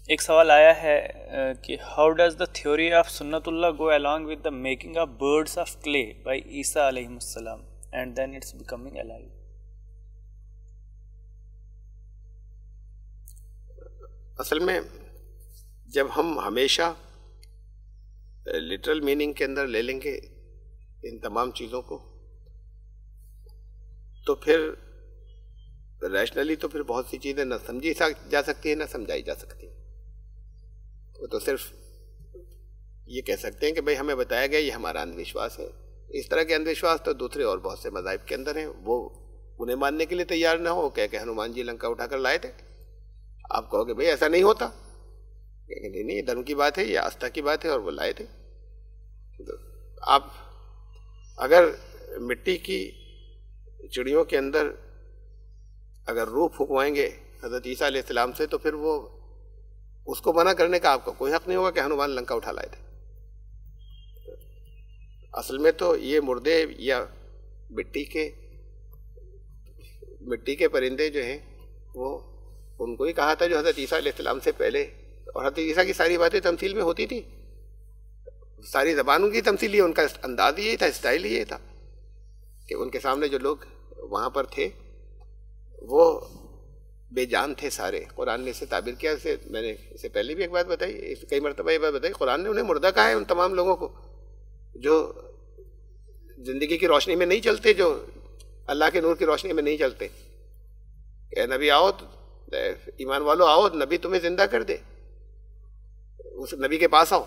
एक सवाल आया है कि how does the theory of सुन्नतुल्लाह go along with the making of birds of clay by ईसा अलैहिस्सलाम and then it's becoming alive. असल में जब हम हमेशा लिटरल मीनिंग के अंदर ले लेंगे इन तमाम चीज़ों को, तो फिर रैशनली तो फिर बहुत सी चीज़ें न समझी जा सकती है, न समझाई जा सकती है। वो तो सिर्फ ये कह सकते हैं कि भाई हमें बताया गया, ये हमारा अंधविश्वास है। इस तरह के अंधविश्वास तो दूसरे और बहुत से मज़ाहिब के अंदर हैं, वो उन्हें मानने के लिए तैयार ना हो। कह के हनुमान जी लंका उठाकर लाए थे, आप कहोगे भाई ऐसा नहीं होता, नहीं नहीं, धर्म की बात है, ये आस्था की बात है, और वो लाए थे। तो आप अगर मिट्टी की चिड़ियों के अंदर अगर रूह फूंकवाएंगे हज़रत ईसा अलैहिस्सलाम से, तो फिर वो उसको मना करने का आपका कोई हक नहीं होगा कि हनुमान लंका उठा लाए थे। असल में तो ये मुर्दे या मिट्टी के परिंदे जो हैं, वो उनको ही कहा था जो हज़रत ईसा अलैहिस्सलाम से पहले, और हज़रत ईसा की सारी बातें तमसील में होती थी, सारी ज़बानों की तमसील ये, उनका अंदाज यही था, स्टाइल ये था कि उनके सामने जो लोग वहाँ पर थे वो बेजान थे सारे। कुरान ने इसे ताबीर किया, इसे मैंने इससे पहले भी एक बात बताई, कई मरतबा ये बात बताई, कुरान ने उन्हें मुर्दा कहा है, उन तमाम लोगों को जो ज़िंदगी की रोशनी में नहीं चलते, जो अल्लाह के नूर की रोशनी में नहीं चलते। नबी आओ, ईमान वालों आओ, नबी तुम्हें जिंदा कर दे, उस नबी के पास आओ।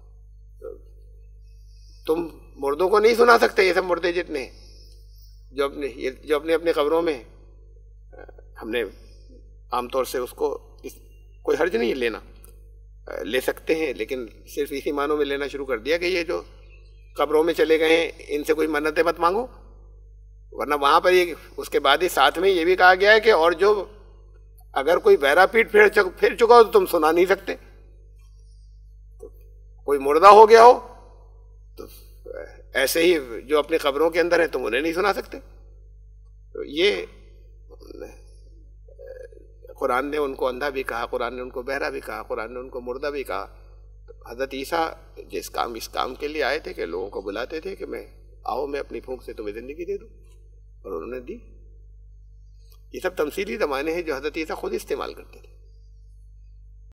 तुम मुर्दों को नहीं सुना सकते, ये सब मुर्दे जितने जो अपने अपने कब्रों में, हमने आमतौर से उसको कोई हर्ज नहीं लेना, ले सकते हैं, लेकिन सिर्फ इसी मानों में लेना शुरू कर दिया कि ये जो कब्रों में चले गए हैं इनसे कोई मन्नतें मत मांगो, वरना वहाँ पर ये उसके बाद ही साथ में ये भी कहा गया है कि और जो अगर कोई बहरा पीठ फिर चुका हो तो तुम सुना नहीं सकते। तो कोई मुर्दा हो गया हो तो ऐसे ही जो अपनी कब्रों के अंदर है तुम उन्हें नहीं सुना सकते। तो ये कुरान ने उनको अंधा भी कहा, कुरान ने उनको बहरा भी कहा, कुरान ने उनको मुर्दा भी कहा। तो हज़रत ईसा इस काम के लिए आए थे कि लोगों को बुलाते थे कि मैं अपनी फूंक से तुम्हें ज़िंदगी दे दूँ, और उन्होंने दी। ये सब तमसीली ज़माने हैं जो हज़रत ईसा खुद इस्तेमाल करते थे।